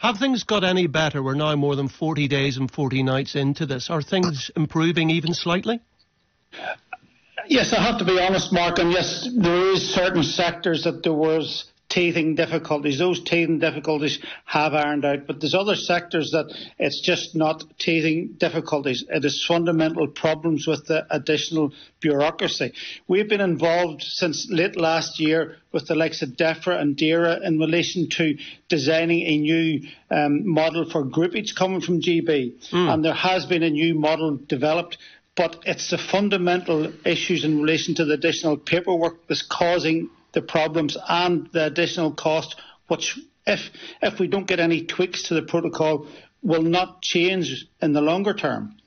Have things got any better? We're now more than 40 days and 40 nights into this. Are things improving even slightly? Yes, I have to be honest, Mark, and yes, there is certain sectors that there was teething difficulties. Those teething difficulties have ironed out, but there's other sectors that it's just not teething difficulties. It is fundamental problems with the additional bureaucracy. We've been involved since late last year with the likes of DEFRA and DERA in relation to designing a new model for groupage coming from GB, and there has been a new model developed. But it's the fundamental issues in relation to the additional paperwork that's causing the problems and the additional cost, which, if we don't get any tweaks to the protocol, will not change in the longer term.